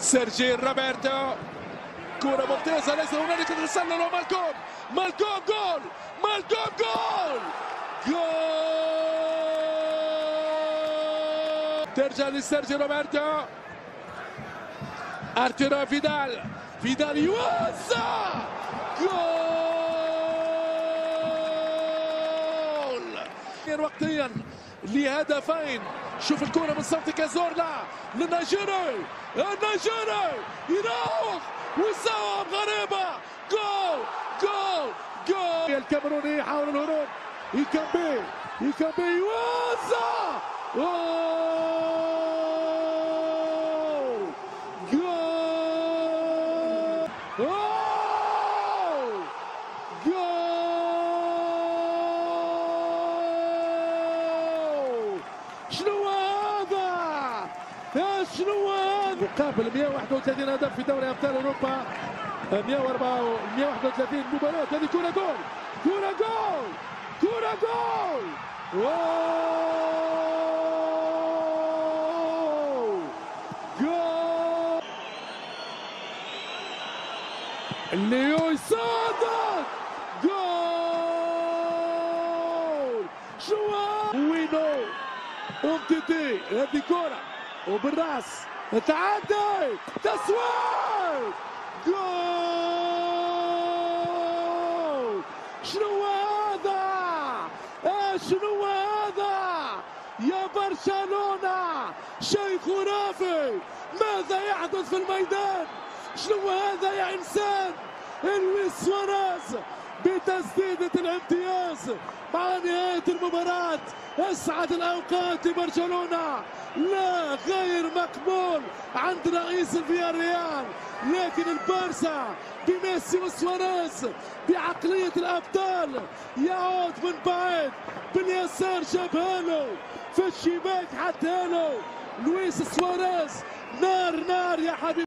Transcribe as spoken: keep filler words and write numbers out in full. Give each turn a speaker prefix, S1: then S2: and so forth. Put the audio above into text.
S1: سيرجي روبرتو، كرة ممتازة، ليس هنالك تسلل، ومالكوم مالكوم جول، مالكوم جول، جول، ترجع لسيرجي روبرتو، ارتورو فيدال، فيدال يوزع، جول وقتيا لهدفين. شوف الكرة من صوت كازورلا للنيجيري، النيجيري يراوغ وسام غريبة، جول جول جول. الكاميروني يحاول الهروب، يكمبي يكمبي يوزع، جول جول جول. شنو هذا؟ شنو هذا؟ مقابل مئة وواحد وثلاثين هدف في دوري ابطال اوروبا، مئة وأربعة مئة وواحد وثلاثين مباراة. هذه كرة جول، كرة جول، كرة جول، واو جول. ليو يصادق، جول. شو وينو أمتيتي، هذه كرة وبالراس تعدي، تسويق، جول. شنو هذا؟ شنو هذا يا برشلونة؟ شيء خرافي، ماذا يحدث في الميدان؟ شنو هذا يا إنسان؟ لويس سواريز بتسديدة الامتياز مع نهاية المباراة. أسعد الأوقات لبرشلونة، لا غير مقبول عند رئيس الفياريال، لكن البارسا بميسي وسواريز بعقلية الأبطال يعود من بعيد باليسار، جابها له في الشباك، حتى له لويس سواريز. نار نار يا حبيبي.